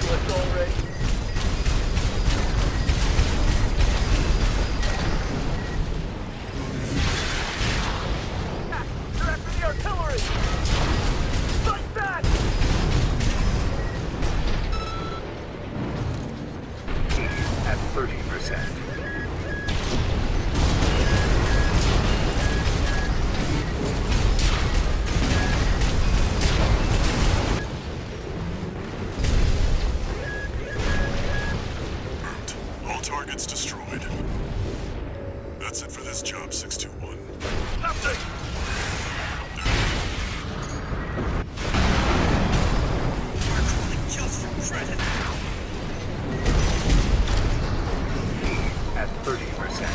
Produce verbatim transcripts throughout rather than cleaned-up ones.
to us already. They're after the artillery! Fight back! At thirty percent. All targets destroyed. That's it for this job, six two one. Nothing! We're accruing kills for credit. At thirty percent.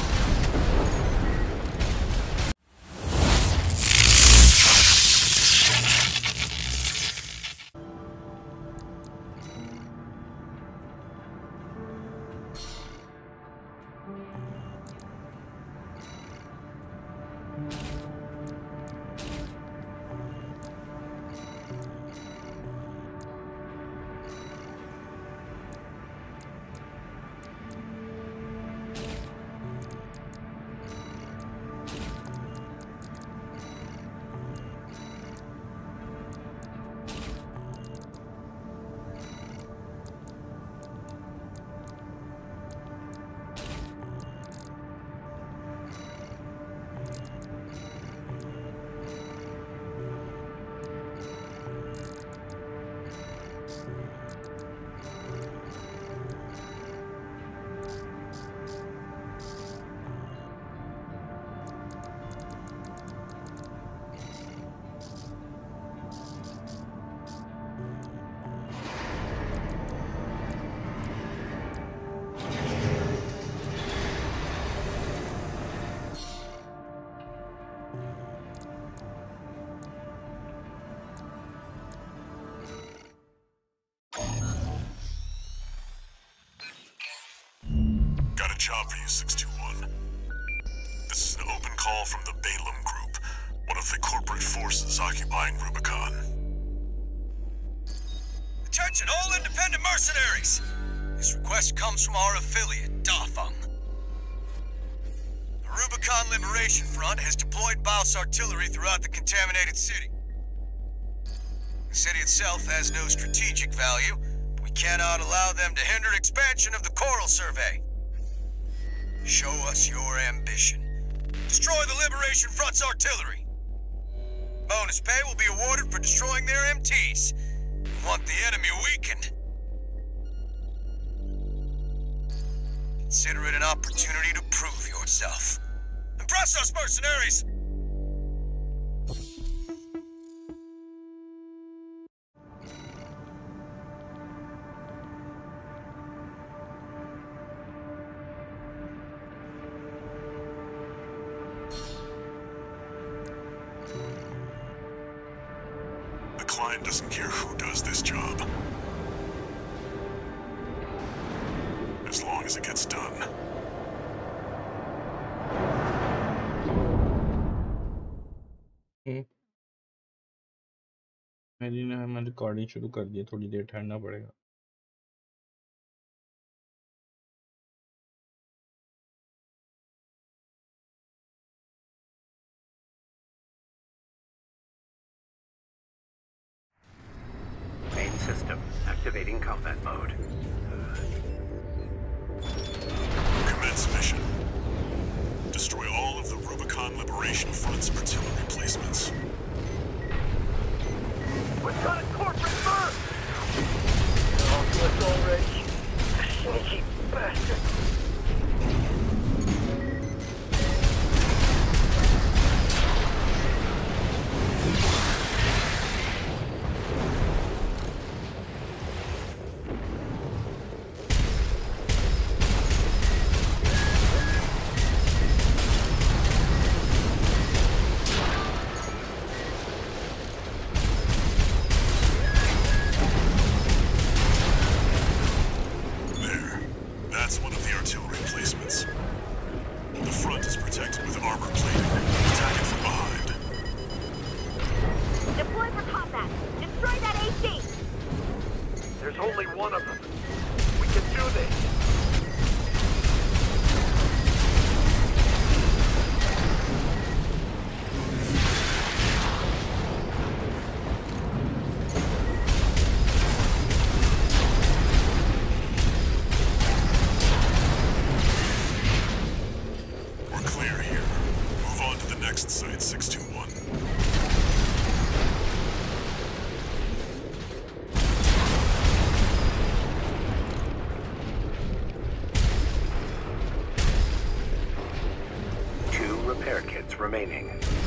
Got a job for you, six two one. This is an open call from the Balaam Group, one of the corporate forces occupying Rubicon. Attention all independent mercenaries! This request comes from our affiliate, Dafeng. The Rubicon Liberation Front has deployed Bao's artillery throughout the contaminated city. The city itself has no strategic value, but we cannot allow them to hinder expansion of the Coral Survey. Show us your ambition. Destroy the Liberation Front's artillery. Bonus pay will be awarded for destroying their M Ts. We want the enemy weakened. Consider it an opportunity to prove yourself. Impress us, mercenaries! The client doesn't care who does this job, as long as it gets done. मेरी ने हमें recording शुरू कर दी, थोड़ी देर ठहरना पड़ेगा. Main system activating combat mode. Commence mission. Destroy all of the Rubicon Liberation Front's artillery placements. We've got a corporate first! They're on to us already. Sneaky bastard! That's one of the artillery placements. The front is protected with armor plating. Attack it from behind. Deploy for combat. Destroy that A C. There's only one of them. of it! We're clear here. Move on to the next site, six two one. Two repair kits remaining.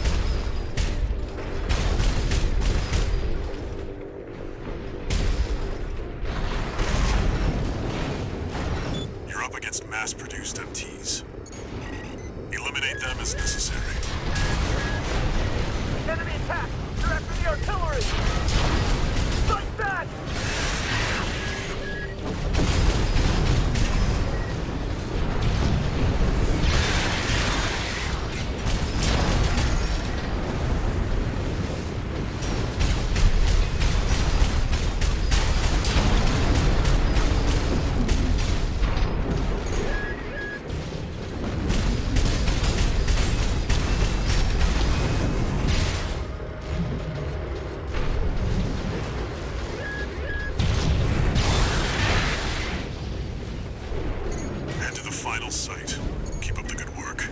You're up against mass-produced M Ts. Eliminate them as necessary. Enemy attack! They're after the artillery! Fight back! Head to the final site. Keep up the good work.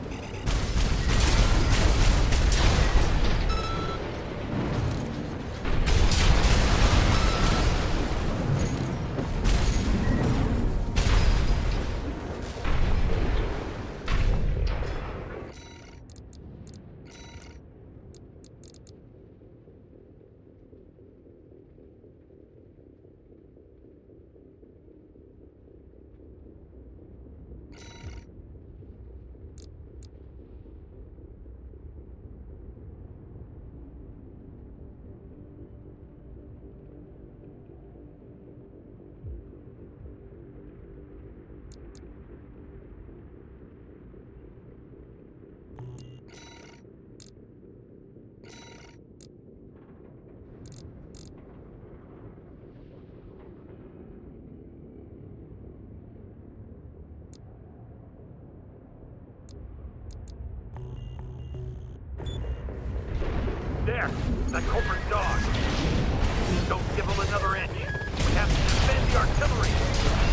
There! That culprit dog! Don't give him another inch! We have to defend the artillery!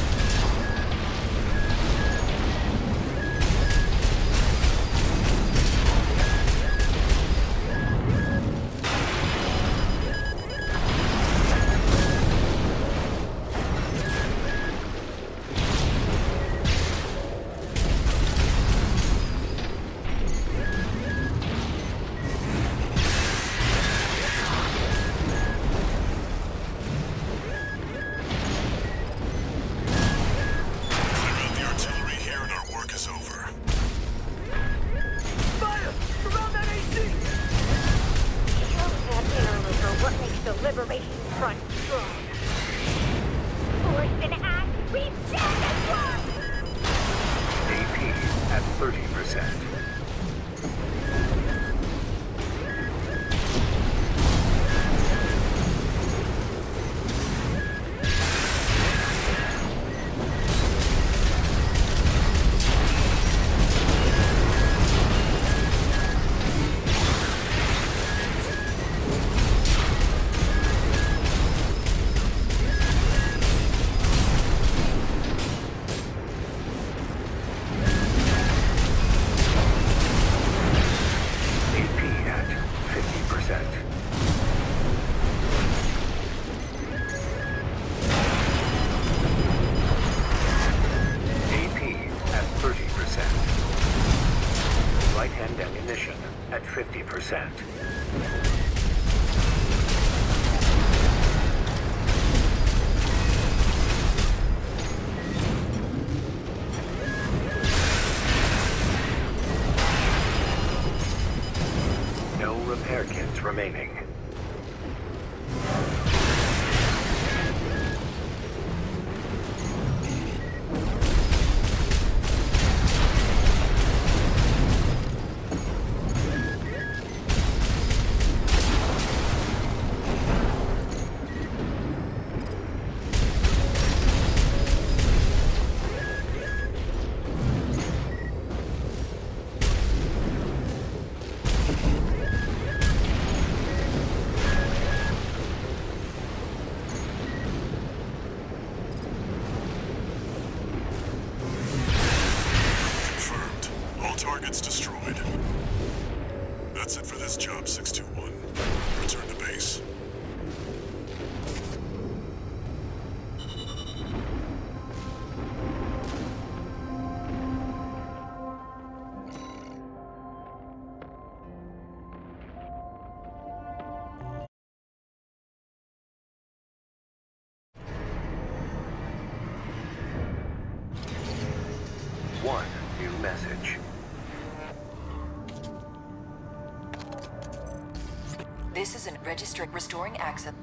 Liberation Front strong. Force and act, we stand as one! A P at thirty percent. Right-hand ammunition at fifty percent. No repair kits remaining. That's it for this job, six two one. Return to base. One new message. This isn't registering restoring access.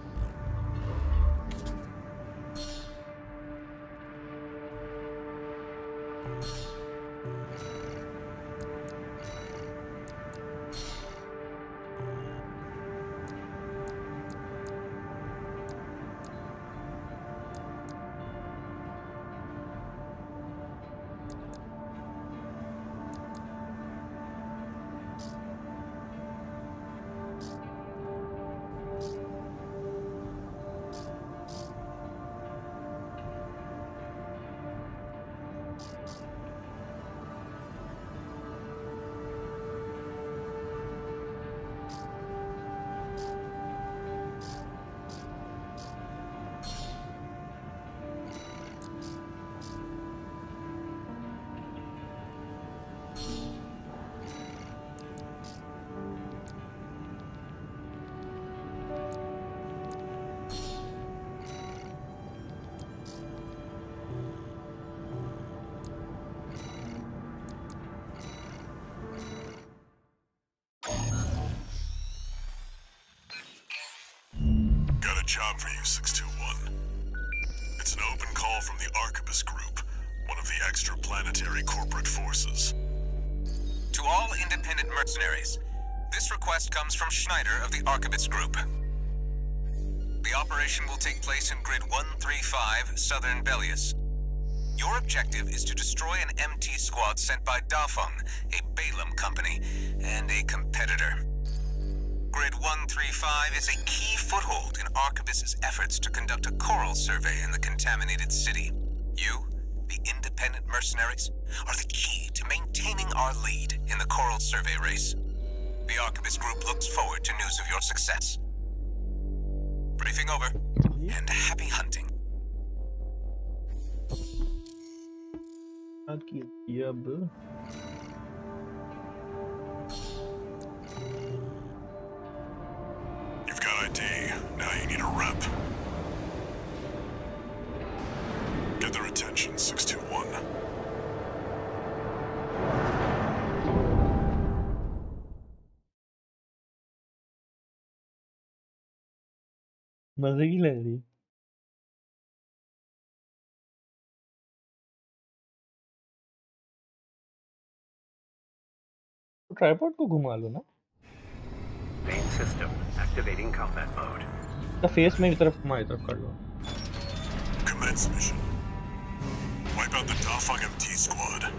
Got a job for you, six two one. It's an open call from the Arquebus Group, one of the extraplanetary corporate forces. To all independent mercenaries, this request comes from Schneider of the Arquebus Group. The operation will take place in Grid one three five, Southern Belius. Your objective is to destroy an M T squad sent by Dafeng, a Balaam company, and a competitor. Grid one three five is a key foothold in Arquebus's efforts to conduct a coral survey in the contaminated city. You, the independent mercenaries, are the key to maintaining our lead in the coral survey race. The Arquebus Group looks forward to news of your success. Briefing over, and happy hunting. अब You've got I D. Now you need a rep. Get their attention, six two one. मजे की लग रही तो tripod को घुमा लो ना Main system activating combat mode. तो फेस मेरी तरफ घुमा इधर कर लो Commence mission. Wipe out the Dafeng M T squad.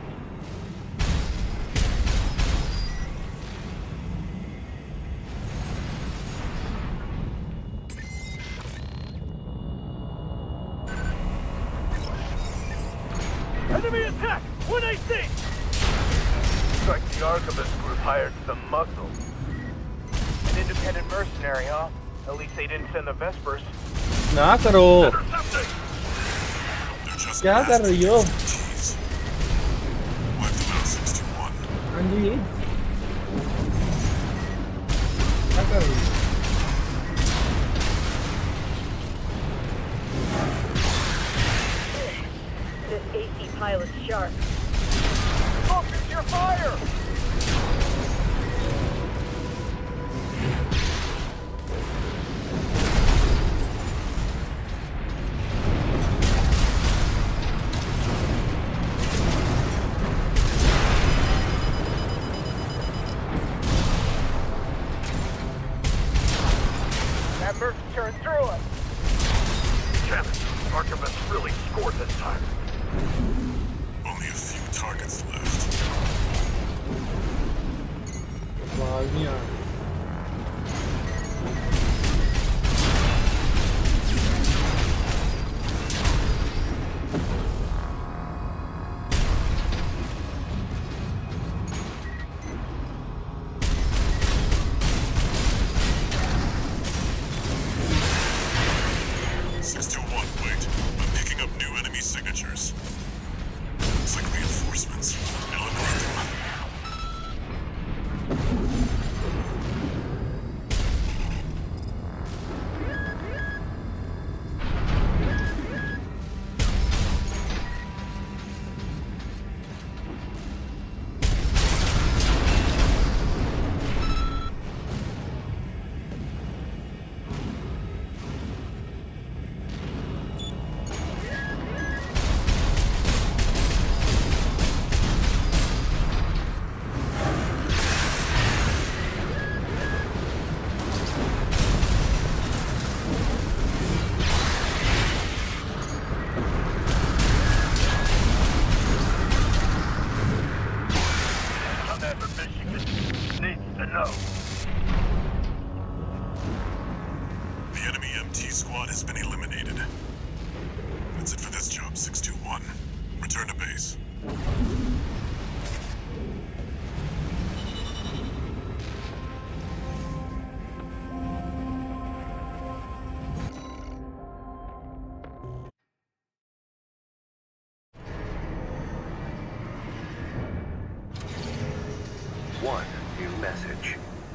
Enemy attack! one eighteen! Looks like the Arquebus Group hired some muscle. An independent mercenary, huh? At least they didn't send the Vespers. ना करो Intercepting! They're just क्या कर रही हो Jeez. Wipe them out, six two one. हाँ जी क्या कर रही हो This A C pilot's sharp. Focus your fire! That merc turned through us. Damn it, Arquebus really scored this time. Only a few targets left. आवाज नहीं आ रही six two one, wait. I'm picking up new enemy signatures. It's like reinforcements. Eliminate them. One new message.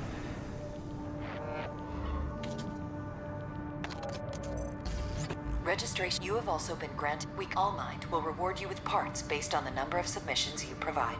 Registration. You have also been granted. We All Mind will reward you with parts based on the number of submissions you provide.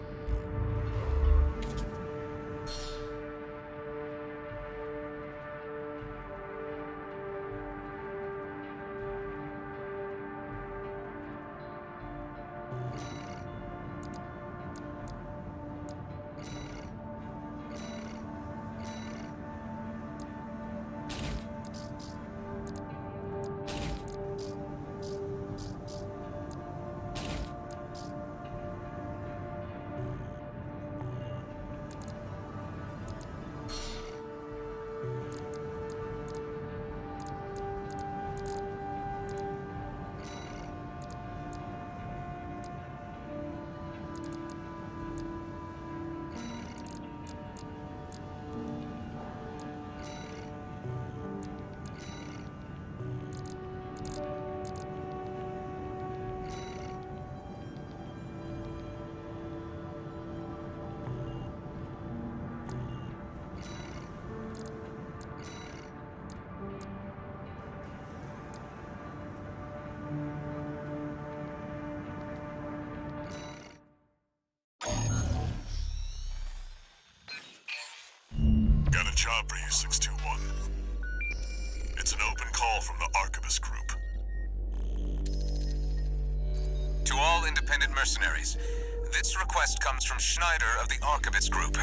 Got a job for you, six two one. It's an open call from the Arquebus Group. To all independent mercenaries, this request comes from Schneider of the Arquebus Group.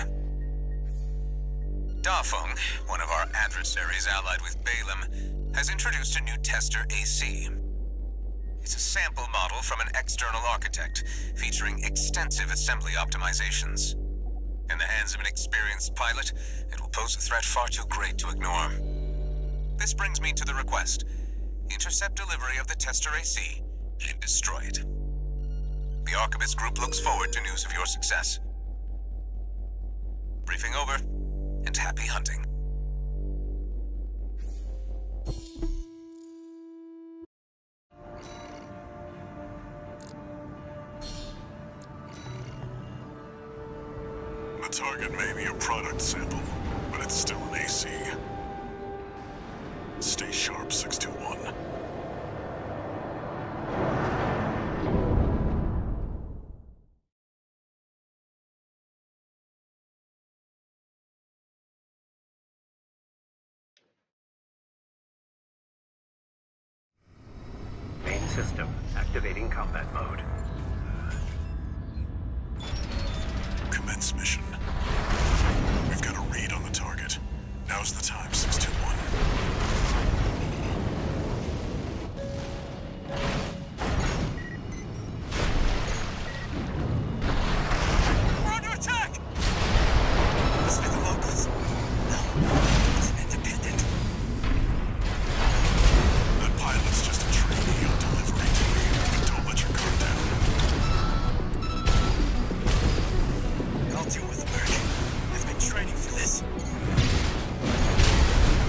Dafeng, one of our adversaries allied with Balaam, has introduced a new tester A C. It's a sample model from an external architect, featuring extensive assembly optimizations. In the hands of an experienced pilot, it will pose a threat far too great to ignore. This brings me to the request. Intercept delivery of the tester A C and destroy it. The Arquebus Group looks forward to news of your success. Briefing over, and happy hunting. The target may be a product sample, but it's still an A C. Stay sharp, six two one. Main system activating combat mode. Commence mission. We've got a read on the target. Now's the time, six two one. We're under attack! Must be the locals. No, it's an independent. That pilot's just a trainee on delivery duty. Don't let your guard down. I'll deal with the merc. I've been training for this.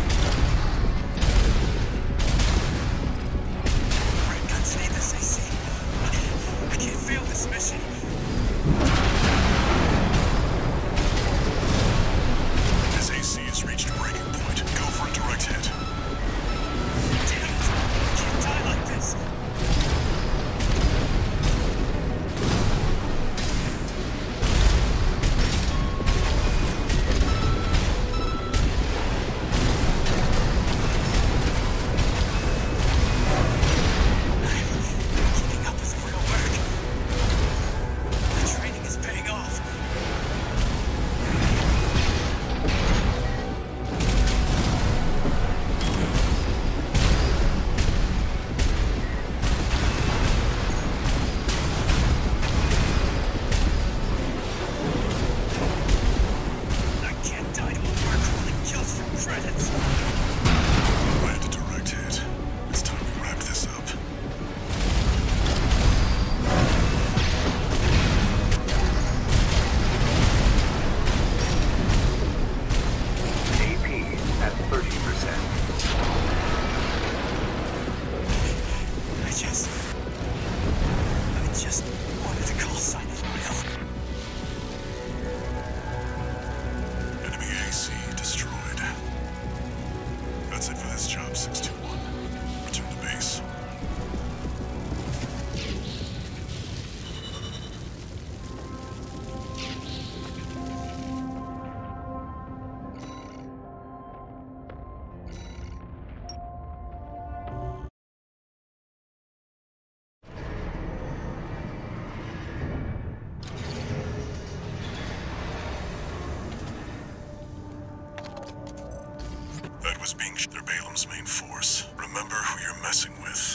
is being... They're Balam's main force. Remember who you're messing with.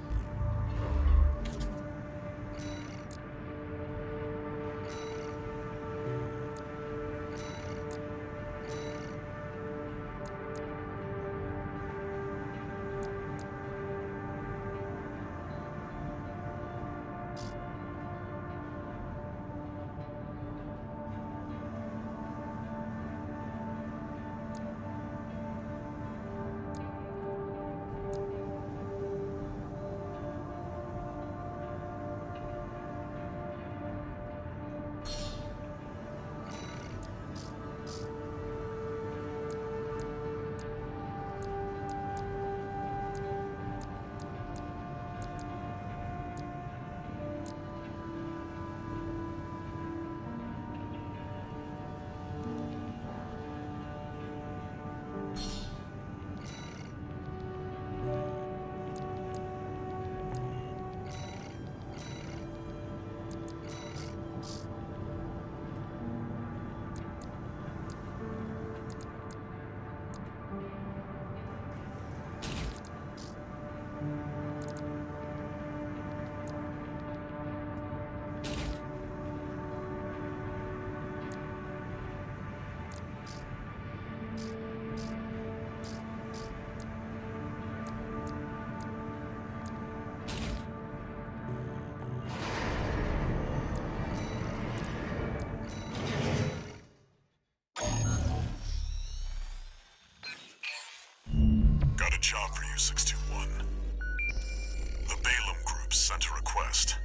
Got a job for you, six two one. The Balam Group sent a request.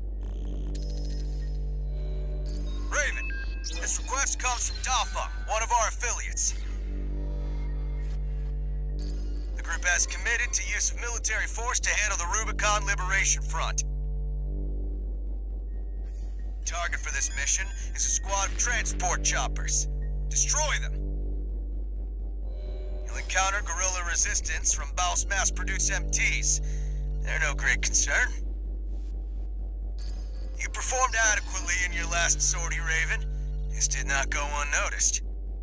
Raven, this request comes from Dafa, one of our affiliates. The group has committed to use of military force to handle the Rubicon Liberation Front. Target for this mission is a squad of transport choppers. Destroy them. You'll encounter guerrilla resistance from Baus mass-produced M Ts. They're no great concern. You performed adequately in your last sortie, Raven. This did not go unnoticed.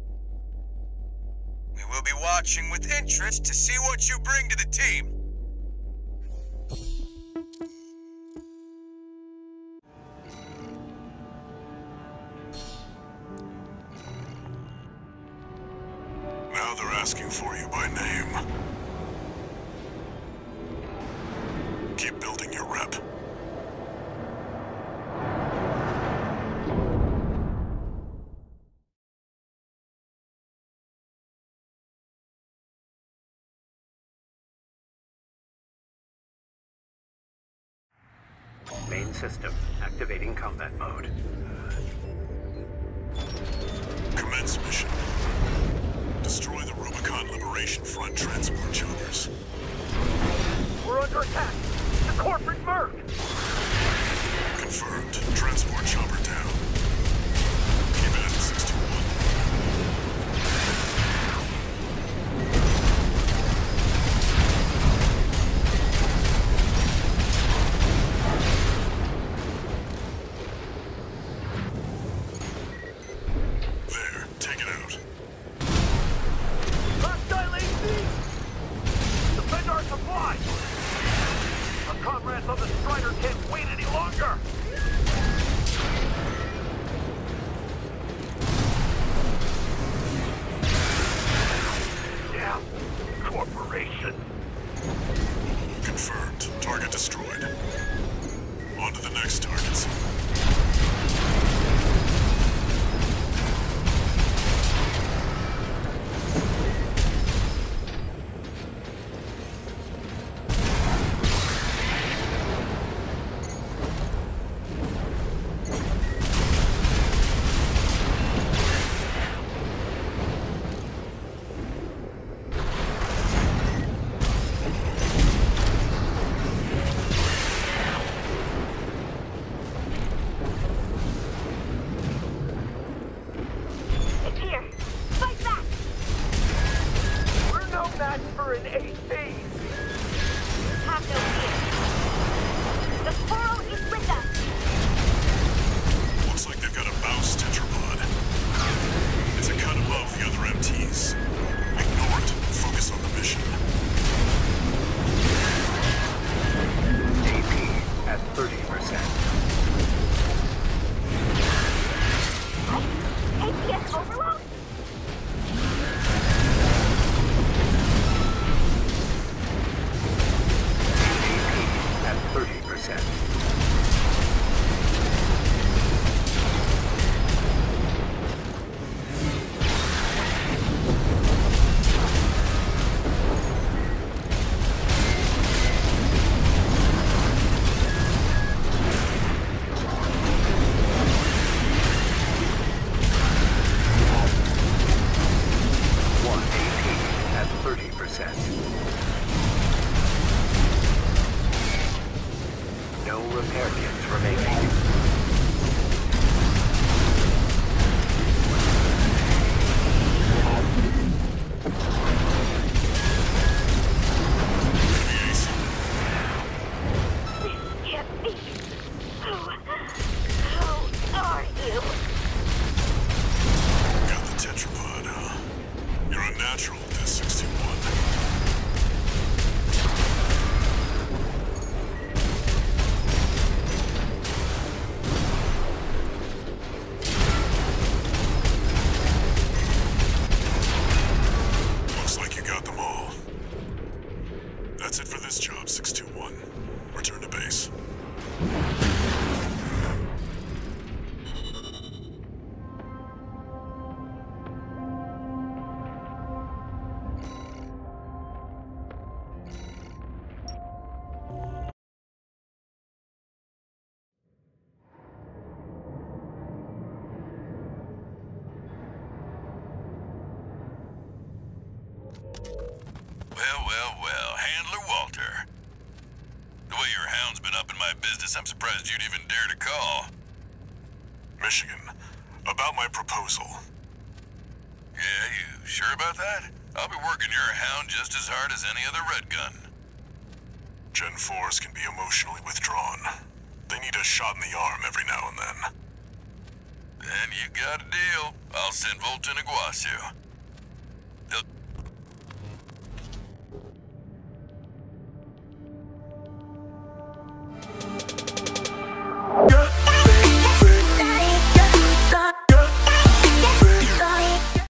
We will be watching with interest to see what you bring to the team. Now they're asking for you by name. Keep building your rep. Main system activating combat mode. Commence mission. Destroy the Rubicon Liberation Front transport choppers. We're under attack! The corporate merc! Confirmed. Transport chopper down. Keep at it, six two one. There, take it out. Hostile A C! Defend our supply! Our comrades on the Strider can't wait any longer! Yeah, corporation. Confirmed. Target destroyed. On to the next targets. repair kits remaining. This can't be. Who... Who are you? Got the tetrapod, huh? You're unnatural, this sixty-one. Looks like you got them all. That's it for this job, six two one. Return to base. Well, well, well, Handler Walter. The way your hound's been up in my business, I'm surprised you'd even dare to call. Michigan, about my proposal. Yeah, you sure about that? I'll be working your hound just as hard as any other red gun. Gen fours can be emotionally withdrawn. They need a shot in the arm every now and then. Then you got a deal. I'll send Volta and Iguazu.